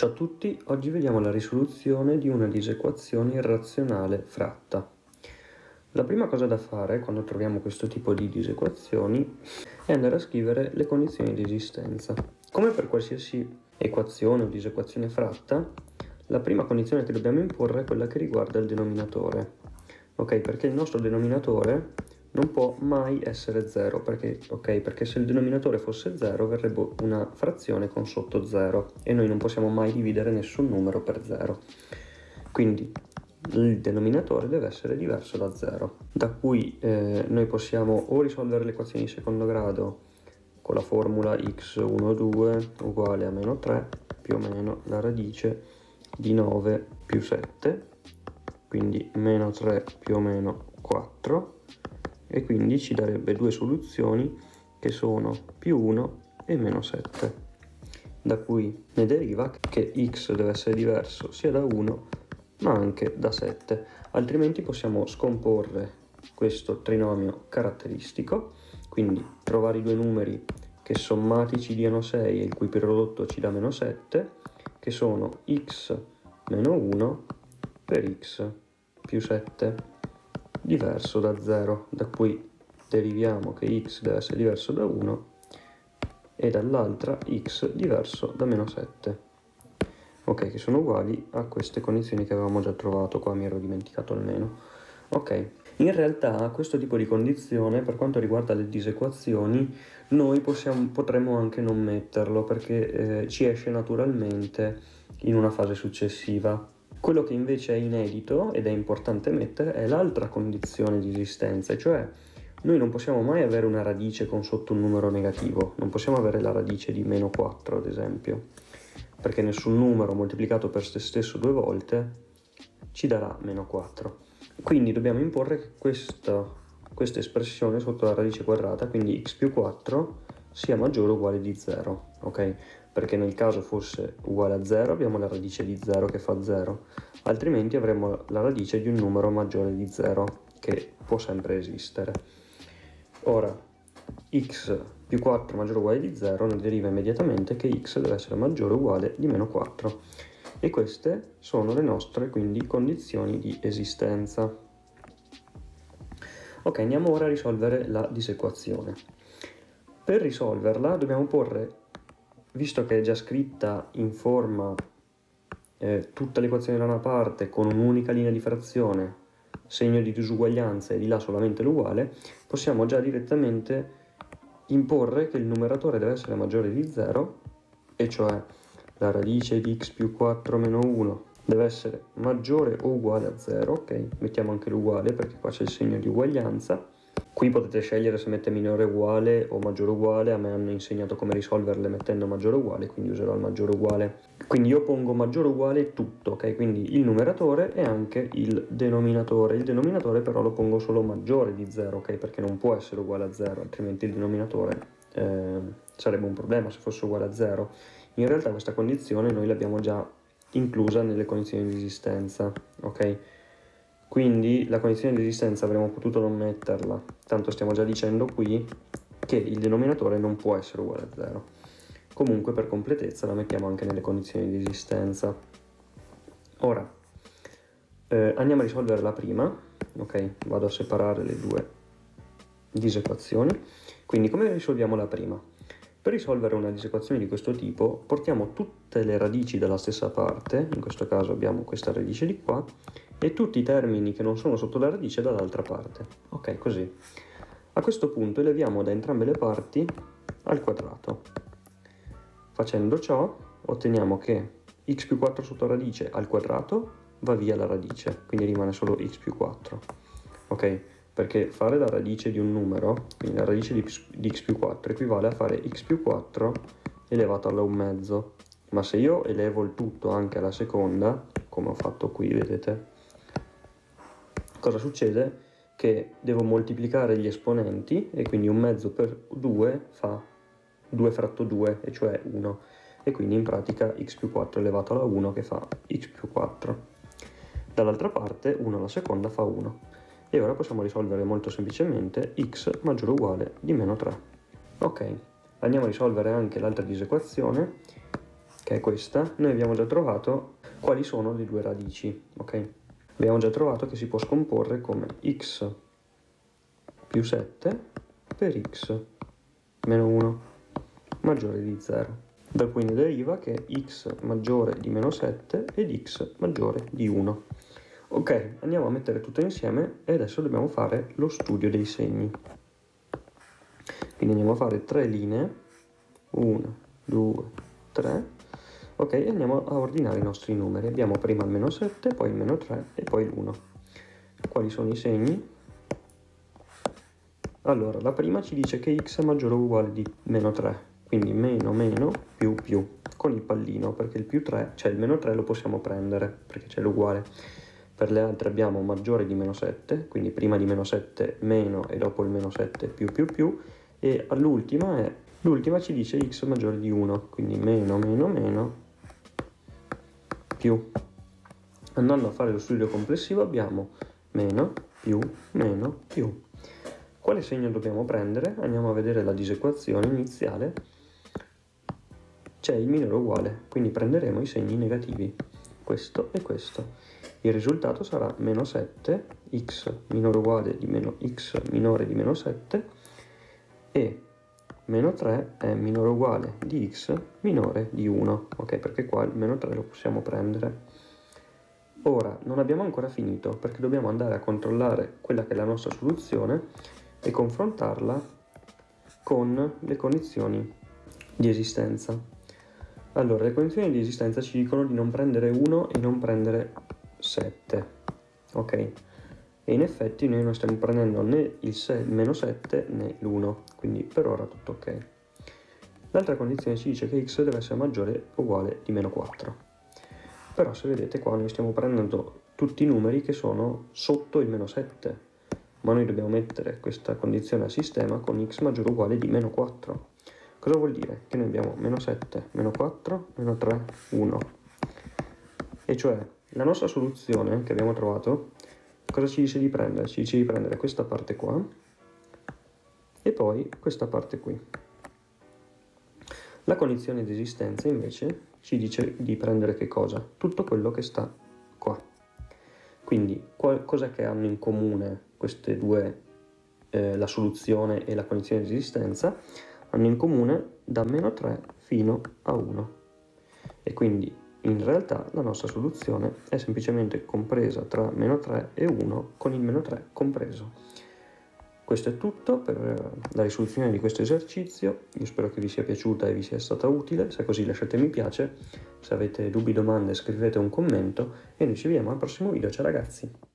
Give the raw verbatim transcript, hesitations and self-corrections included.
Ciao a tutti, oggi vediamo la risoluzione di una disequazione irrazionale fratta. La prima cosa da fare quando troviamo questo tipo di disequazioni è andare a scrivere le condizioni di esistenza. Come per qualsiasi equazione o disequazione fratta, la prima condizione che dobbiamo imporre è quella che riguarda il denominatore. Ok, perché il nostro denominatore non può mai essere zero, perché, okay, perché se il denominatore fosse zero verrebbe una frazione con sotto zero e noi non possiamo mai dividere nessun numero per zero. Quindi il denominatore deve essere diverso da zero, da cui eh, noi possiamo o risolvere le equazioni di secondo grado con la formula x uno due uguale a meno tre più o meno la radice di nove più sette, quindi meno tre più o meno quattro, e quindi ci darebbe due soluzioni che sono più uno e meno sette, da cui ne deriva che x deve essere diverso sia da uno ma anche da sette, altrimenti possiamo scomporre questo trinomio caratteristico, quindi trovare i due numeri che sommati ci diano sei e il cui prodotto ci dà meno sette, che sono x meno uno per x più sette, diverso da zero, da cui deriviamo che x deve essere diverso da uno e dall'altra x diverso da meno sette. Ok, che sono uguali a queste condizioni che avevamo già trovato, qua mi ero dimenticato almeno. Ok, in realtà questo tipo di condizione, per quanto riguarda le disequazioni, noi possiamo, potremmo anche non metterlo, perché eh, ci esce naturalmente in una fase successiva. Quello che invece è inedito ed è importante mettere è l'altra condizione di esistenza, cioè noi non possiamo mai avere una radice con sotto un numero negativo, non possiamo avere la radice di meno quattro ad esempio, perché nessun numero moltiplicato per se stesso due volte ci darà meno quattro. Quindi dobbiamo imporre che questa, questa espressione sotto la radice quadrata, quindi x più quattro, sia maggiore o uguale di zero, ok? Perché nel caso fosse uguale a zero abbiamo la radice di zero che fa zero, altrimenti avremo la radice di un numero maggiore di zero che può sempre esistere. Ora, x più quattro maggiore o uguale di zero ne deriva immediatamente che x deve essere maggiore o uguale di meno quattro, e queste sono le nostre quindi condizioni di esistenza. Ok, andiamo ora a risolvere la disequazione. Per risolverla dobbiamo porre, visto che è già scritta in forma eh, tutta l'equazione da una parte con un'unica linea di frazione, segno di disuguaglianza e di là solamente l'uguale, possiamo già direttamente imporre che il numeratore deve essere maggiore di zero, e cioè la radice di x più quattro meno uno deve essere maggiore o uguale a zero, ok? Mettiamo anche l'uguale perché qua c'è il segno di uguaglianza. Qui potete scegliere se mette minore uguale o maggiore uguale, a me hanno insegnato come risolverle mettendo maggiore uguale, quindi userò il maggiore uguale. Quindi io pongo maggiore uguale tutto, ok? Quindi il numeratore e anche il denominatore. Il denominatore però lo pongo solo maggiore di zero, ok? Perché non può essere uguale a zero, altrimenti il denominatore eh, sarebbe un problema se fosse uguale a zero. In realtà questa condizione noi l'abbiamo già inclusa nelle condizioni di esistenza, ok? Quindi la condizione di esistenza avremmo potuto non metterla, tanto stiamo già dicendo qui che il denominatore non può essere uguale a zero. Comunque per completezza la mettiamo anche nelle condizioni di esistenza. Ora eh, andiamo a risolvere la prima, ok? Vado a separare le due disequazioni. Quindi come risolviamo la prima? Per risolvere una disequazione di questo tipo portiamo tutte le radici dalla stessa parte, in questo caso abbiamo questa radice di qua, e tutti i termini che non sono sotto la radice dall'altra parte. Ok, così. A questo punto eleviamo da entrambe le parti al quadrato. Facendo ciò otteniamo che x più quattro sotto radice al quadrato va via la radice, quindi rimane solo x più quattro. Ok? Perché fare la radice di un numero, quindi la radice di, di x più quattro, equivale a fare x più quattro elevato alla un mezzo. Ma se io elevo il tutto anche alla seconda, come ho fatto qui, vedete, cosa succede? Che devo moltiplicare gli esponenti, e quindi un mezzo per due fa due fratto due, e cioè uno. E quindi in pratica x più quattro elevato alla uno che fa x più quattro. Dall'altra parte uno alla seconda fa uno. E ora possiamo risolvere molto semplicemente x maggiore o uguale di meno tre. Ok, andiamo a risolvere anche l'altra disequazione, che che è questa, noi abbiamo già trovato quali sono le due radici, ok? Abbiamo già trovato che si può scomporre come x più sette per x meno uno maggiore di zero. Da cui ne deriva che x maggiore di meno sette ed x maggiore di uno. Ok, andiamo a mettere tutto insieme e adesso dobbiamo fare lo studio dei segni. Quindi andiamo a fare tre linee, uno, due, tre, ok, e andiamo a ordinare i nostri numeri. Abbiamo prima il meno sette, poi il meno tre e poi l'uno. Quali sono i segni? Allora, la prima ci dice che x è maggiore o uguale di meno tre, quindi meno meno più più, con il pallino, perché il più tre, cioè il meno tre lo possiamo prendere, perché c'è l'uguale. Per le altre abbiamo maggiore di meno sette, quindi prima di meno sette meno e dopo il meno sette più più più, e all'ultima è, l'ultima ci dice x maggiore di uno, quindi meno meno meno più. Andando a fare lo studio complessivo abbiamo meno più meno più. Quale segno dobbiamo prendere? Andiamo a vedere la disequazione iniziale. C'è il minore uguale, quindi prenderemo i segni negativi, questo e questo. Il risultato sarà meno sette, x minore uguale di meno x minore di meno sette, e meno tre è minore uguale di x minore di uno, ok? Perché qua il meno tre lo possiamo prendere. Ora, non abbiamo ancora finito, perché dobbiamo andare a controllare quella che è la nostra soluzione e confrontarla con le condizioni di esistenza. Allora, le condizioni di esistenza ci dicono di non prendere uno e non prendere sette, ok? E in effetti noi non stiamo prendendo né il, il meno sette né l'uno, quindi per ora tutto ok. L'altra condizione ci dice che x deve essere maggiore o uguale di meno quattro. Però se vedete qua noi stiamo prendendo tutti i numeri che sono sotto il meno sette, ma noi dobbiamo mettere questa condizione a sistema con x maggiore o uguale di meno quattro. Cosa vuol dire? Che noi abbiamo meno sette, meno quattro, meno tre, uno. E cioè la nostra soluzione che abbiamo trovato, cosa ci dice di prendere? Ci dice di prendere questa parte qua e poi questa parte qui. La condizione di esistenza invece ci dice di prendere che cosa? Tutto quello che sta qua. Quindi cosa che hanno in comune queste due, eh, la soluzione e la condizione di esistenza? Hanno in comune da meno tre fino a uno. E quindi in realtà la nostra soluzione è semplicemente compresa tra meno tre e uno con il meno tre compreso. Questo è tutto per la risoluzione di questo esercizio. Io spero che vi sia piaciuta e vi sia stata utile. Se è così lasciate mi piace, se avete dubbi o domande scrivete un commento e noi ci vediamo al prossimo video. Ciao ragazzi!